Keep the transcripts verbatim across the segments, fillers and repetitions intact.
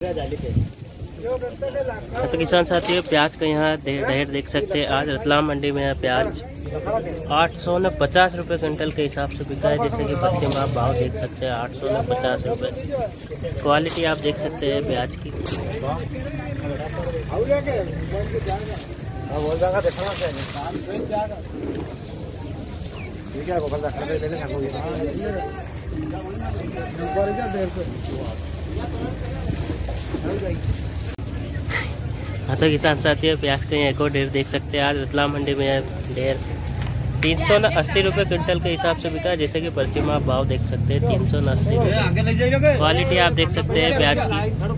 तो किसान साथियों, प्याज का यहाँ ढेर देख सकते हैं। आज रतलाम मंडी में है प्याज आठ सौ न पचास रुपये क्विंटल के हिसाब से बिका है। जैसे कि बच्चे में आप भाव देख सकते हैं, आठ सौ न पचास रुपये। क्वालिटी आप देख सकते हैं प्याज की। हाँ तो किसान साथियों, प्याज का यहाँ एक और ढेर देख सकते हैं। आज रतलाम मंडी में है ढेर तीन सौ न अस्सी रुपये क्विंटल के हिसाब से बिका है। जैसे कि पर्ची में आप भाव देख सकते हैं, तीन सौ न अस्सी रुपये। क्वालिटी आप देख सकते हैं प्याज की।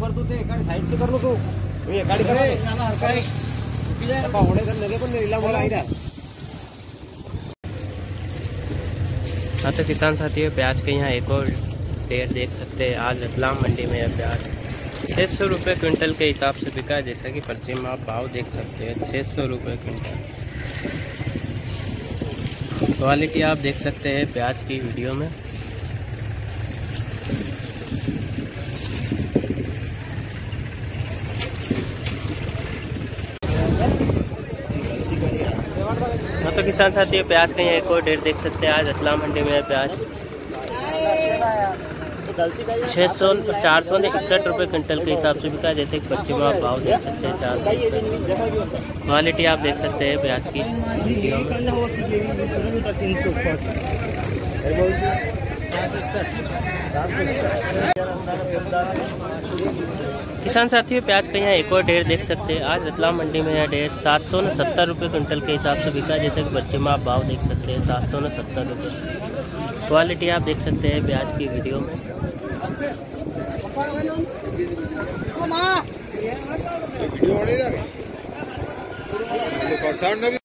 हाँ तो किसान साथियों, प्याज के यहाँ एक और ढेर देख सकते हैं। आज रतलाम मंडी में है प्याज छः सौ रुपये क्विंटल के हिसाब से बिका है। जैसा कि पर्ची में आप भाव देख सकते हैं, छः सौ रुपये क्विंटल। क्वालिटी आप देख सकते हैं प्याज की वीडियो में। हाँ तो किसान साथियों, प्याज का यहाँ एक और ढेर देख सकते हैं। आज रतलाम मंडी में है प्याज छः सौ चार सौ इकसठ रुपये क्विंटल के हिसाब से बिका है। जैसे कि पश्चिम आप भाव देख सकते हैं, चार सौ। क्वालिटी आप देख सकते हैं प्याज की। किसान साथियों, प्याज का यहाँ एक और ढेर देख सकते हैं। आज रतलाम मंडी में यह ढेर सात सौ न सत्तर रुपये क्विंटल के हिसाब से बिका है। जैसे कि पश्चिम आप भाव देख सकते हैं, सात सौ न सत्तर रुपये। क्वालिटी आप देख सकते हैं प्याज की वीडियो में।